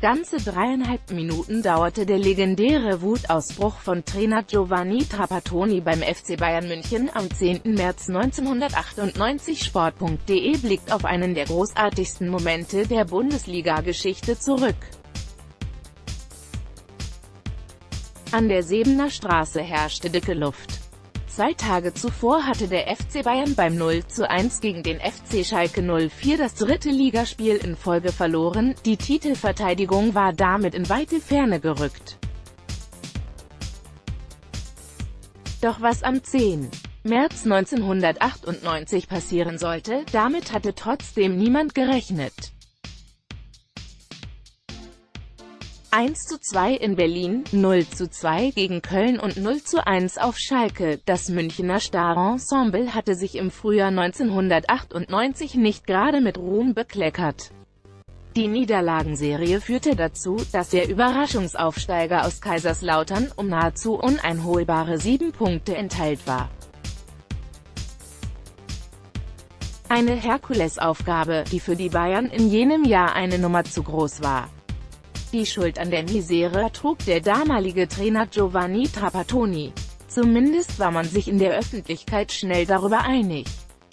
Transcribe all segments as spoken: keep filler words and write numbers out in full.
Ganze dreieinhalb Minuten dauerte der legendäre Wutausbruch von Trainer Giovanni Trapattoni beim F C Bayern München am zehnten März neunzehnhundertachtundneunzig. Sport punkt de blickt auf einen der großartigsten Momente der Bundesliga-Geschichte zurück. An der Sebener Straße herrschte dicke Luft. Zwei Tage zuvor hatte der F C Bayern beim null zu eins gegen den F C Schalke null vier das dritte Ligaspiel in Folge verloren, die Titelverteidigung war damit in weite Ferne gerückt. Doch was am zehnten März neunzehnhundertachtundneunzig passieren sollte, damit hatte trotzdem niemand gerechnet. eins zu zwei in Berlin, null zu zwei gegen Köln und null zu eins auf Schalke. Das Münchener Star-Ensemble hatte sich im Frühjahr neunzehnhundertachtundneunzig nicht gerade mit Ruhm bekleckert. Die Niederlagenserie führte dazu, dass der Überraschungsaufsteiger aus Kaiserslautern um nahezu uneinholbare sieben Punkte entheilt war. Eine Herkulesaufgabe, die für die Bayern in jenem Jahr eine Nummer zu groß war. Die Schuld an der Misere trug der damalige Trainer Giovanni Trapattoni. Zumindest war man sich in der Öffentlichkeit schnell darüber einig.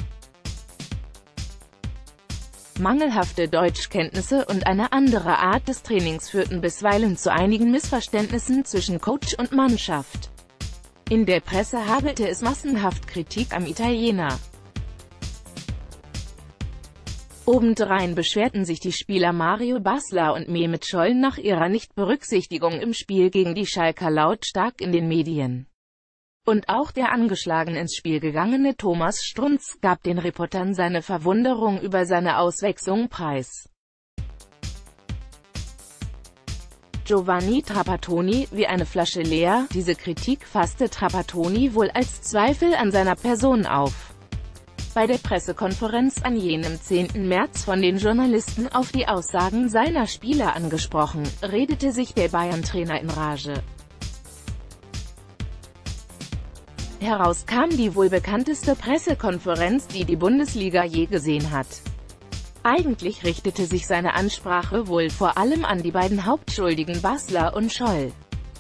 Mangelhafte Deutschkenntnisse und eine andere Art des Trainings führten bisweilen zu einigen Missverständnissen zwischen Coach und Mannschaft. In der Presse hagelte es massenhaft Kritik am Italiener. Obendrein beschwerten sich die Spieler Mario Basler und Mehmet Scholl nach ihrer Nichtberücksichtigung im Spiel gegen die Schalker lautstark in den Medien. Und auch der angeschlagen ins Spiel gegangene Thomas Strunz gab den Reportern seine Verwunderung über seine Auswechslung preis. Giovanni Trapattoni, wie eine Flasche leer. Diese Kritik fasste Trapattoni wohl als Zweifel an seiner Person auf. Bei der Pressekonferenz an jenem zehnten März von den Journalisten auf die Aussagen seiner Spieler angesprochen, redete sich der Bayern-Trainer in Rage. Heraus kam die wohl bekannteste Pressekonferenz, die die Bundesliga je gesehen hat. Eigentlich richtete sich seine Ansprache wohl vor allem an die beiden Hauptschuldigen Basler und Scholl.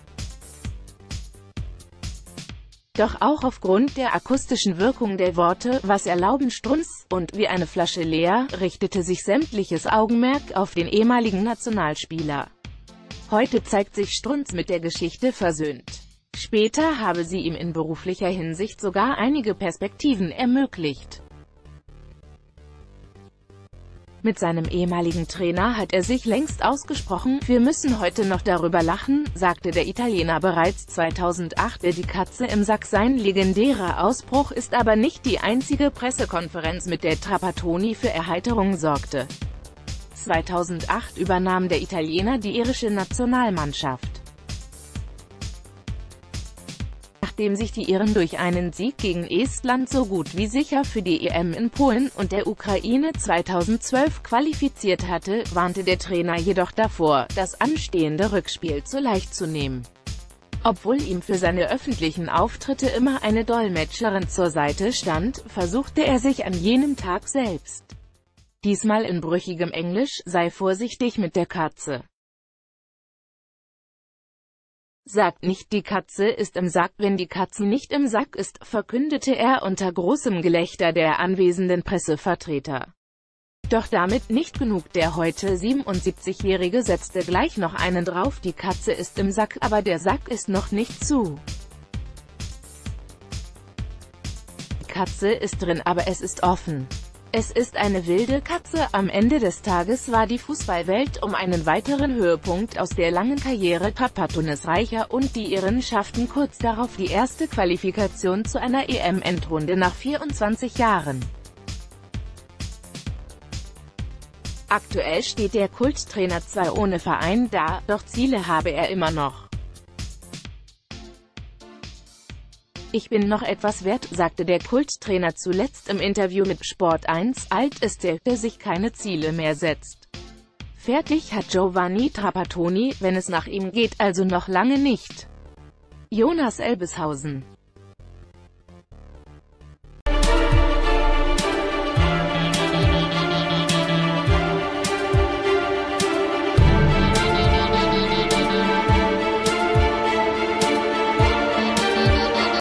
Doch auch aufgrund der akustischen Wirkung der Worte „Was erlauben Strunz“ und „wie eine Flasche leer“ richtete sich sämtliches Augenmerk auf den ehemaligen Nationalspieler. Heute zeigt sich Strunz mit der Geschichte versöhnt. Später habe sie ihm in beruflicher Hinsicht sogar einige Perspektiven ermöglicht. Mit seinem ehemaligen Trainer hat er sich längst ausgesprochen. „Wir müssen heute noch darüber lachen“, sagte der Italiener bereits zweitausendacht. Die Katze im Sack. Sein legendärer Ausbruch ist aber nicht die einzige Pressekonferenz, mit der Trapattoni für Erheiterung sorgte. zweitausendacht übernahm der Italiener die irische Nationalmannschaft. Nachdem sich die Iren durch einen Sieg gegen Estland so gut wie sicher für die E M in Polen und der Ukraine zweitausendzwölf qualifiziert hatte, warnte der Trainer jedoch davor, das anstehende Rückspiel zu leicht zu nehmen. Obwohl ihm für seine öffentlichen Auftritte immer eine Dolmetscherin zur Seite stand, versuchte er sich an jenem Tag selbst. Diesmal in brüchigem Englisch: „Sei vorsichtig mit der Katze. Sagt nicht, die Katze ist im Sack, wenn die Katze nicht im Sack ist“, verkündete er unter großem Gelächter der anwesenden Pressevertreter. Doch damit nicht genug. Der heute siebenundsiebzigjährige setzte gleich noch einen drauf: „Die Katze ist im Sack, aber der Sack ist noch nicht zu. Die Katze ist drin, aber es ist offen. Es ist eine wilde Katze“. Am Ende des Tages war die Fußballwelt um einen weiteren Höhepunkt aus der langen Karriere Trapattonis reicher und die Iren schafften kurz darauf die erste Qualifikation zu einer E M-Endrunde nach vierundzwanzig Jahren. Aktuell steht der Kulttrainer zwar ohne Verein da, doch Ziele habe er immer noch. „Ich bin noch etwas wert“, sagte der Kulttrainer zuletzt im Interview mit Sport eins. Alt ist er, der sich keine Ziele mehr setzt. Fertig hat Giovanni Trapattoni, wenn es nach ihm geht, also noch lange nicht. Jonas Elbeshausen